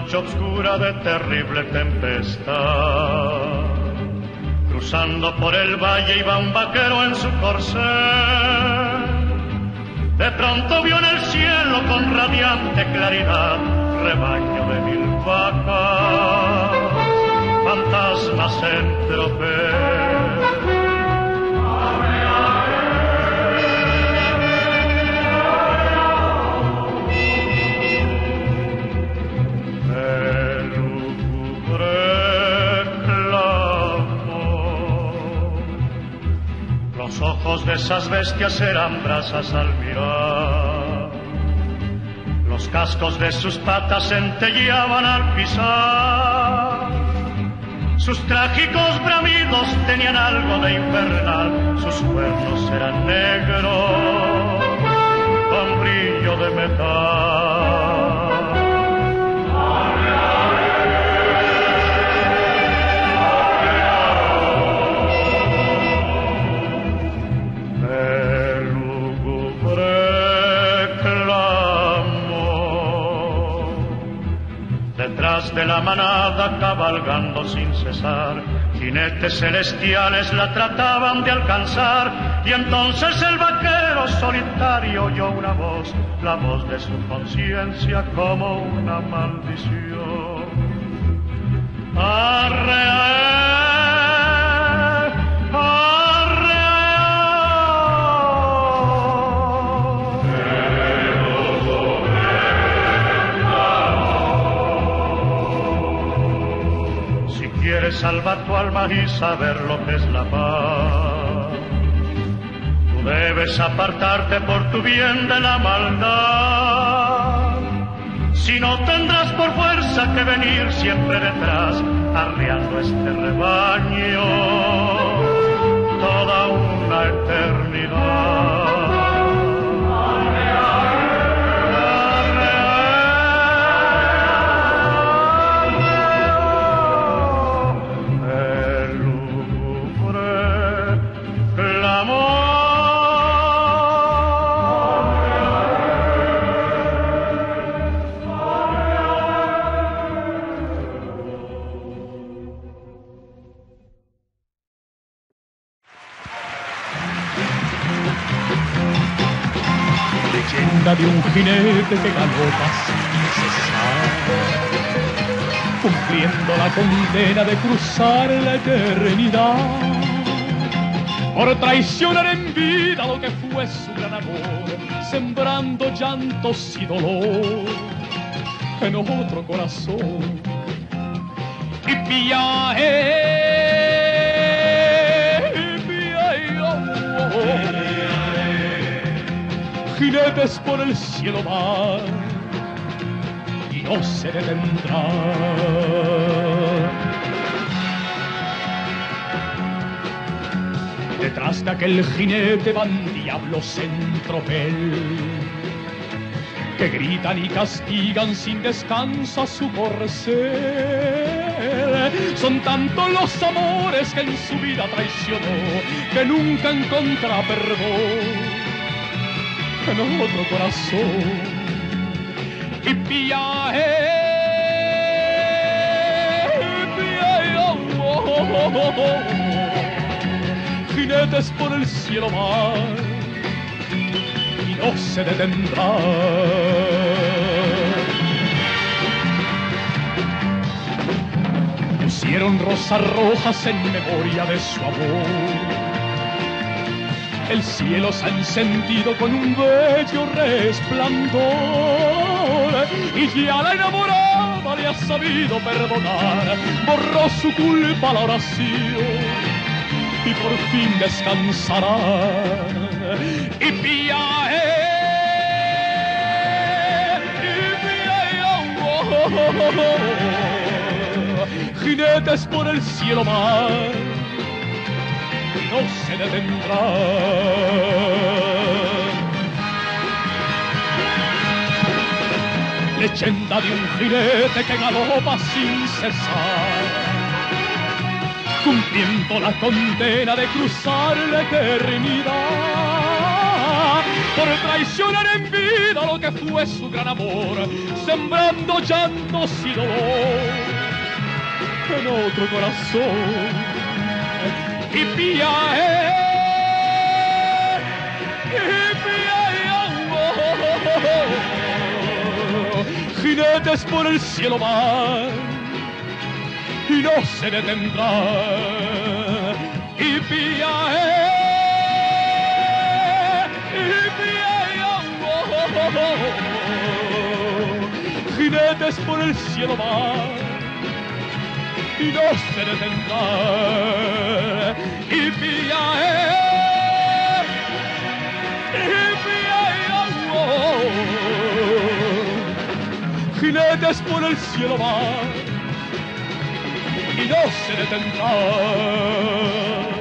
noche oscura de terrible tempestad. Cruzando por el valle iba un vaquero en su corcel. De pronto vio en el cielo con radiante claridad rebaño de 1000 vacas, fantasmas en tropel. Los ojos de esas bestias eran brasas al mirar. Los cascos de sus patas centelleaban al pisar. Sus trágicos bramidos tenían algo de infernal. Sus cuernos eran negros con brillo de metal. Detrás de la manada, cabalgando sin cesar, jinetes celestiales la trataban de alcanzar. Y entonces el vaquero solitario oyó una voz, la voz de su conciencia como una maldición. Arre, salva tu alma y saber lo que es la paz. Tú debes apartarte por tu bien de la maldad. Si no, tendrás por fuerza que venir siempre detrás, arreando este rebaño toda una eternidad. De un jinete que galopa sin cesar, cumpliendo la condena de cruzar la eternidad, por traicionar en vida lo que fue su gran amor, sembrando llantos y dolor en otro corazón. Y jinetes por el cielo van y no se detendrá. Detrás de aquel jinete van diablos en tropel, que gritan y castigan sin descanso a su corcel. Son tantos los amores que en su vida traicionó, que nunca encontrará perdón en otro corazón. Y jinetes por el cielo van y no se detendrá. Pusieron rosas rojas en memoria de su amor. El cielo se ha encendido con un bello resplandor, y ya la enamorada le ha sabido perdonar. Borró su culpa la oración y por fin descansará. Y jinetes por el cielo van, no se detendrá. Leyenda de un jinete que galopa sin cesar, cumpliendo la condena de cruzar la eternidad, por traicionar en vida lo que fue su gran amor, sembrando llantos y dolor en otro corazón. Y jinetes por el cielo van y no se detendrán. Y jinetes por el cielo van y no se detendrán. Y jinetes por el cielo van y no se detendrán.